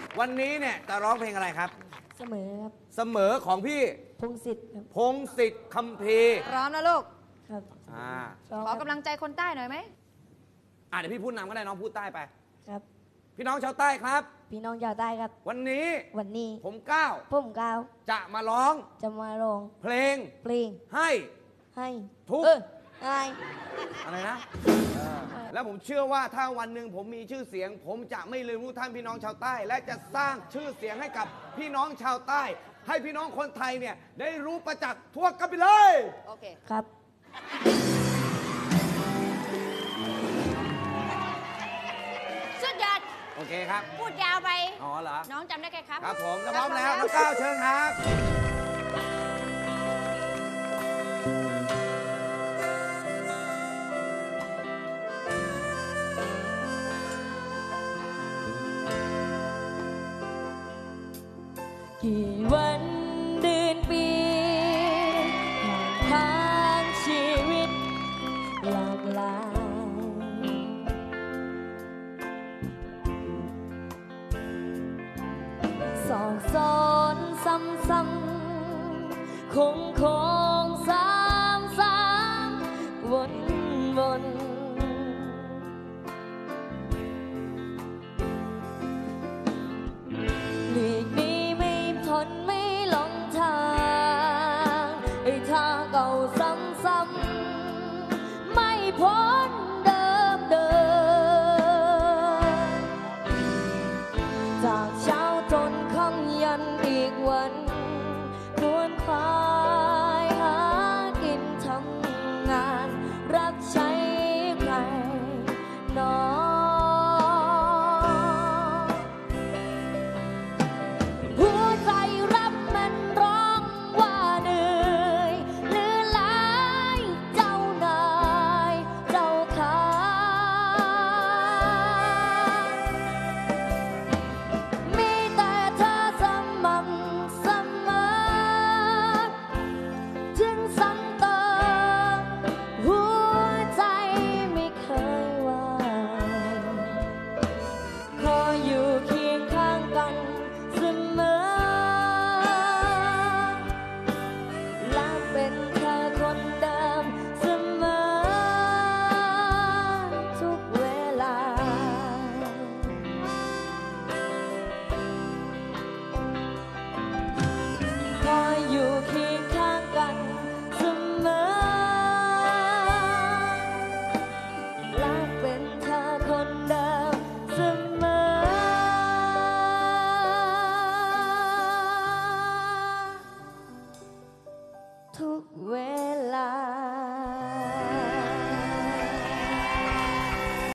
วันนี้เนี่ยจะร้องเพลงอะไรครับเสมอครับเสมอของพี่พงศิษฐ์ครับพงศิษฐ์คัมภีร์พร้อมนะลูกครับขอกำลังใจคนใต้หน่อยไหมเดี๋ยวพี่พูดนำก็ได้น้องพูดใต้ไปครับพี่น้องชาวใต้ครับพี่น้องชาวใต้ครับวันนี้ผมก้าวจะมาร้องเพลงให้ทุกอะไรนะแล้วผมเชื่อว่าถ้าวันหนึ่งผมมีชื่อเสียงผมจะไม่ลืมทุกท่านพี่น้องชาวใต้และจะสร้างชื่อเสียงให้กับพี่น้องชาวใต้ให้พี่น้องคนไทยเนี่ยได้รู้ประจักษ์ทั่วกันไปเลยโอเคครับสุดยอดโอเคครับพูดยาวไปเหรอน้องจำได้แค่ครับครับผมพร้อมแล้วน้องก้าวเชิญครับกี่วันเดือนปีผ่านชีวิตหลากหลายสอนซ้ำๆคงซ้ำวนหลีกนี้ไม่หลงทางทางเก่าซ้ำๆไม่พ้นเดิมจากเช้าจนค่ำยันอีกวันควรควายหากินทำงานรับใช้ใครนอทุกเวลา